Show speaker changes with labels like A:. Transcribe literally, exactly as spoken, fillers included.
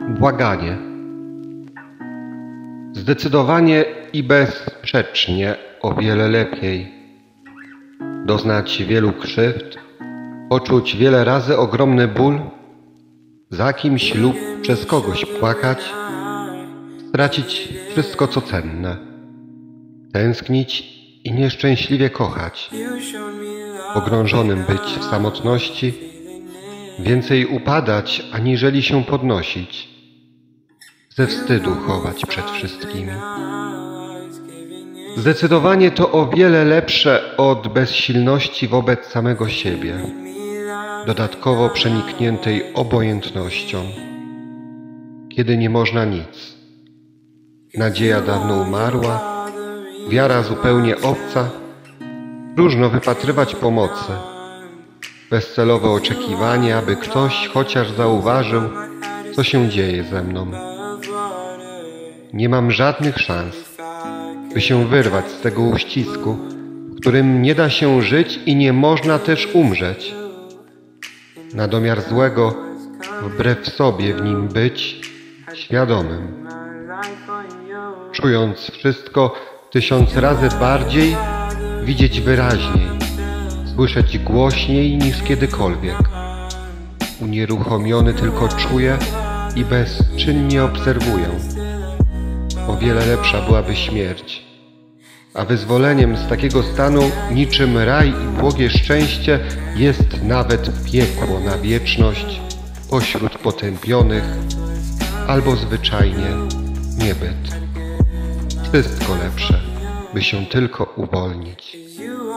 A: Błaganie. Zdecydowanie i bezsprzecznie o wiele lepiej doznać wielu krzywd, poczuć wiele razy ogromny ból, za kimś lub przez kogoś płakać, stracić wszystko co cenne, tęsknić i nieszczęśliwie kochać, pogrążonym być w samotności, więcej upadać, aniżeli się podnosić, ze wstydu chować przed wszystkimi. Zdecydowanie to o wiele lepsze od bezsilności wobec samego siebie, dodatkowo przenikniętej obojętnością, kiedy nie można nic. Nadzieja dawno umarła, wiara zupełnie obca, próżno wypatrywać pomocy, bezcelowe oczekiwanie, aby ktoś chociaż zauważył, co się dzieje ze mną. Nie mam żadnych szans, by się wyrwać z tego uścisku, w którym nie da się żyć i nie można też umrzeć. Na domiar złego, wbrew sobie w nim być świadomym, czując wszystko tysiąc razy bardziej, widzieć wyraźniej, słyszeć głośniej niż kiedykolwiek. Unieruchomiony tylko czuję i bezczynnie obserwuję. O wiele lepsza byłaby śmierć, a wyzwoleniem z takiego stanu niczym raj i błogie szczęście jest nawet piekło na wieczność pośród potępionych albo zwyczajnie niebyt. Wszystko lepsze, by się tylko uwolnić.